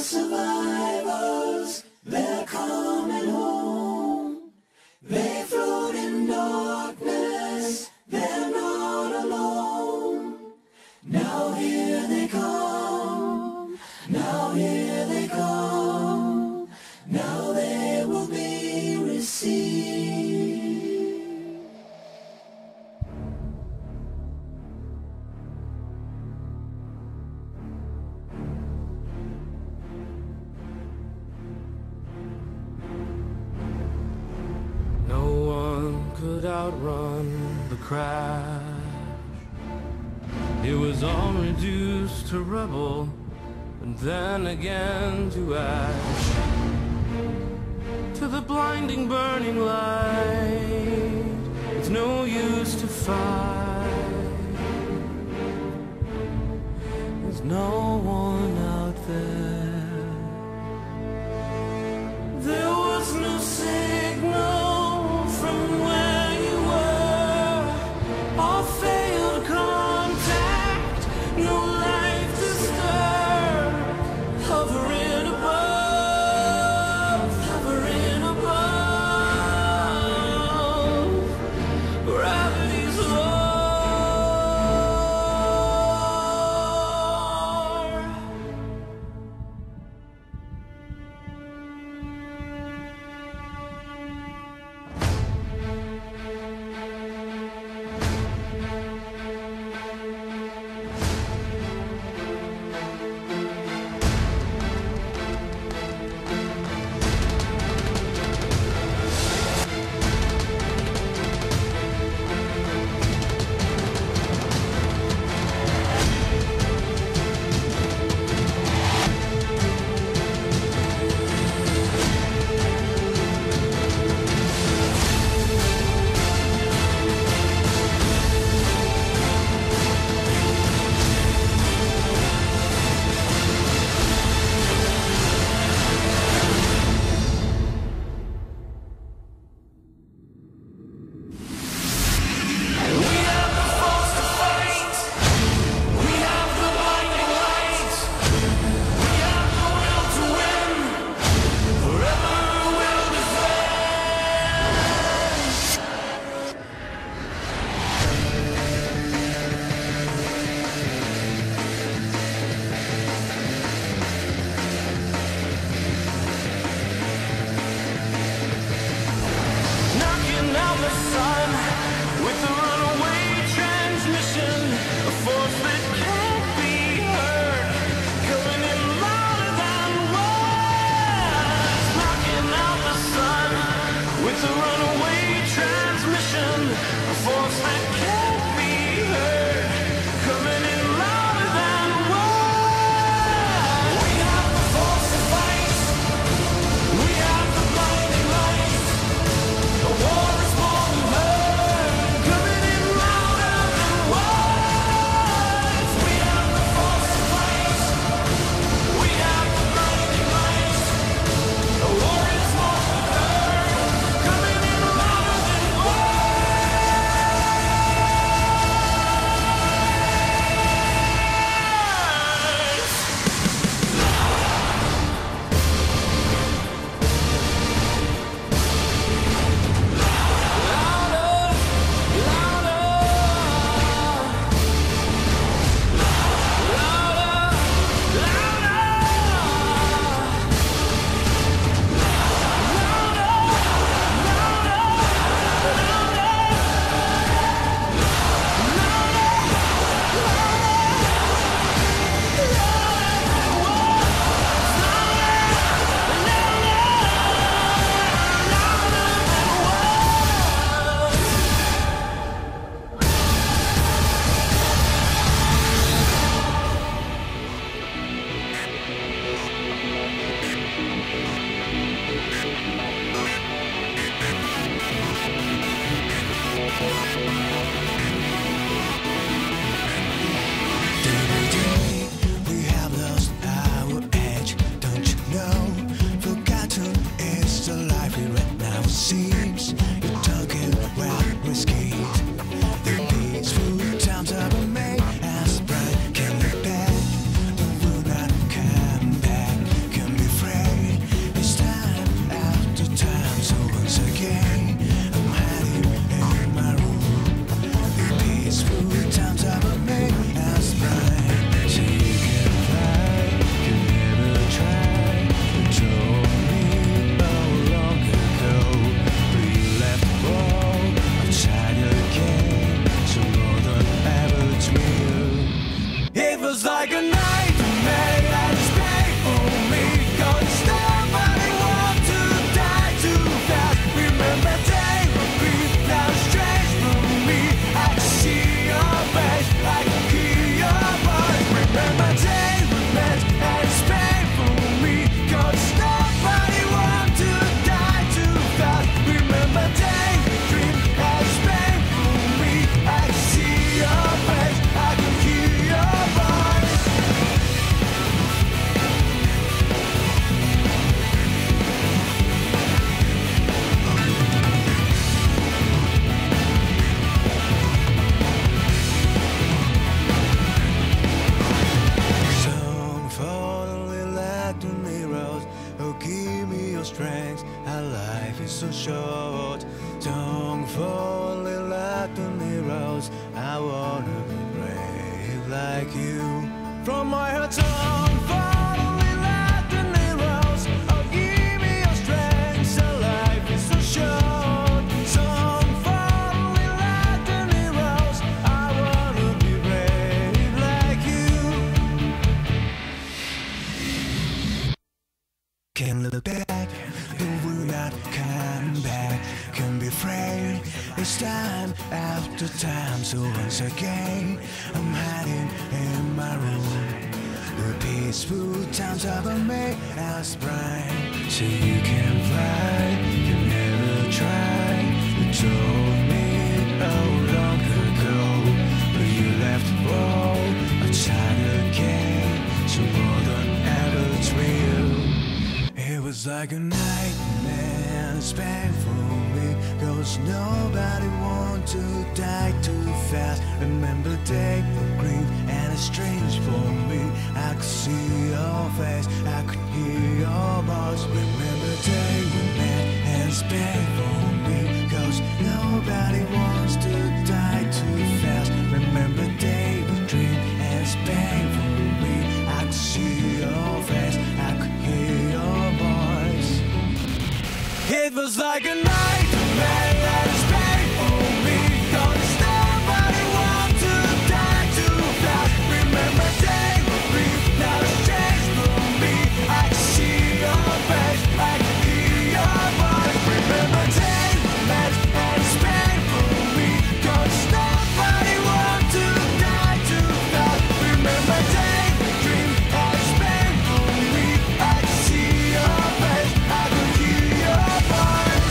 survivors, they're coming home. They float in darkness, they're not alone. Now here they come, now here they come, now they will be received. No one could outrun the crash. It was all reduced to rubble, and then again to ash. To the blinding burning light, it's no use to fight. There's no one out there. There was no signal from where you were, or failed contact, no life disturbed, hovering above, gravity's roar. is so short. Don't fall in like the heroes. I wanna be brave like you. From my heart, don't fall in like the heroes. Oh, give me your strength, so life is so short. Don't fall in like the heroes. I wanna be brave like you. Can't look back, it will not come back. Can't be afraid, it's time after time. So once again, I'm hiding in my room. The peaceful times have made us bright. So you can fly, you never try. You told me long ago, but you left for a time again. So more than ever it's real. It was like a nightmare, it's painful me, 'cause nobody wants to die too fast. Remember day for grief, and it's strange for me. I could see your face, I could hear your voice. Remember day we met, and it's painful me, 'cause nobody wants to die too fast. Remember day we dream, and it's painful me. I could see your face, I could hear your voice. It was like a nightmare that is painful me, 'cause nobody wants to die too fast. Remember day we breathe, now it's changed for me. I can see your face, I can hear your voice. Remember day we met, and it's painful me, 'cause nobody wants to die too fast. Remember day we dream, and it's painful me. I can see your face, I can hear your voice.